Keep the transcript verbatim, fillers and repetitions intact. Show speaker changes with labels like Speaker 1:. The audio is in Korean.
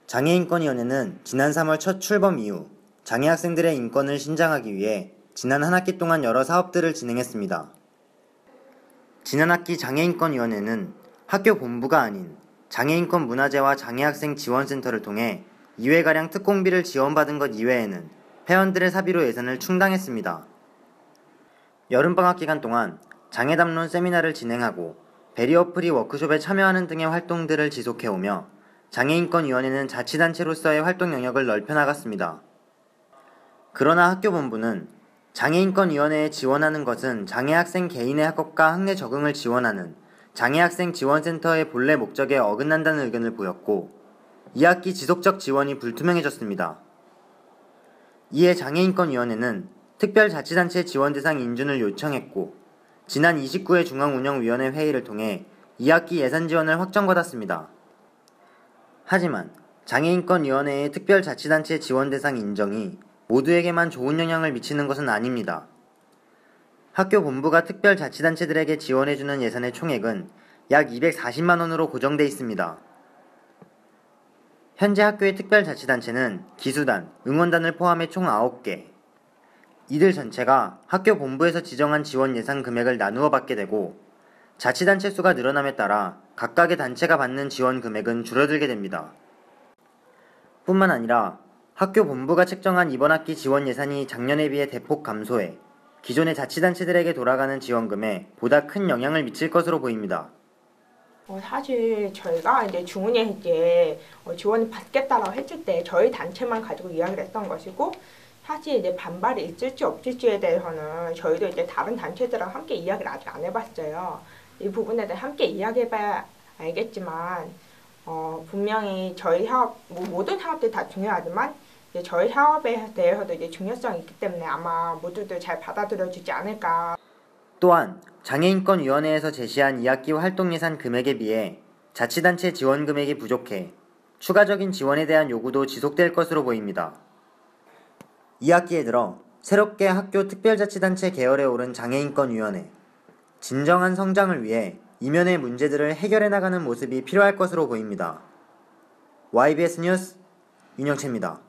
Speaker 1: 장애인권위원회는 지난 삼월 첫 출범 이후 장애 학생들의 인권을 신장하기 위해 지난 한 학기 동안 여러 사업들을 진행했습니다. 지난 학기 장애인권위원회는 학교 본부가 아닌 장애인권 문화재와 장애학생 지원센터를 통해 이 회가량 특공비를 지원받은 것 이외에는 회원들의 사비로 예산을 충당했습니다. 여름방학 기간 동안 장애담론 세미나를 진행하고 베리어 프리 워크숍에 참여하는 등의 활동들을 지속해오며 장애인권위원회는 자치단체로서의 활동 영역을 넓혀나갔습니다. 그러나 학교 본부는 장애인권위원회에 지원하는 것은 장애학생 개인의 학업과 학내 적응을 지원하는 장애학생 지원센터의 본래 목적에 어긋난다는 의견을 보였고 이 학기 지속적 지원이 불투명해졌습니다. 이에 장애인권위원회는 특별자치단체 지원 대상 인준을 요청했고 지난 이십구 회 중앙운영위원회 회의를 통해 이 학기 예산 지원을 확정받았습니다. 하지만 장애인권위원회의 특별자치단체 지원 대상 인정이 모두에게만 좋은 영향을 미치는 것은 아닙니다. 학교 본부가 특별자치단체들에게 지원해주는 예산의 총액은 약 이백사십만 원으로 고정돼 있습니다. 현재 학교의 특별자치단체는 기수단, 응원단을 포함해 총 아홉 개. 이들 전체가 학교 본부에서 지정한 지원 예산 금액을 나누어 받게 되고 자치단체 수가 늘어남에 따라 각각의 단체가 받는 지원 금액은 줄어들게 됩니다. 뿐만 아니라 학교 본부가 책정한 이번 학기 지원 예산이 작년에 비해 대폭 감소해 기존의 자치단체들에게 돌아가는 지원금에 보다 큰 영향을 미칠 것으로 보입니다.
Speaker 2: 어, 사실 저희가 이제 중운에 이제 어, 지원을 받겠다라고 했을 때 저희 단체만 가지고 이야기를 했던 것이고 사실 이제 반발이 있을지 없을지에 대해서는 저희도 이제 다른 단체들하고 함께 이야기를 아직 안 해봤어요. 이 부분에 대해 함께 이야기해봐야 알겠지만 어, 분명히 저희 사업, 뭐 모든 사업들이 다 중요하지만 이제 저희 사업에 대해서도 이제 중요성이 있기 때문에 아마 모두들 잘 받아들여주지 않을까.
Speaker 1: 또한 장애인권위원회에서 제시한 이 학기 활동 예산 금액에 비해 자치단체 지원 금액이 부족해 추가적인 지원에 대한 요구도 지속될 것으로 보입니다. 이 학기에 들어 새롭게 학교 특별자치단체 계열에 오른 장애인권위원회, 진정한 성장을 위해 이면의 문제들을 해결해 나가는 모습이 필요할 것으로 보입니다. 와이비에스 뉴스 윤영채입니다.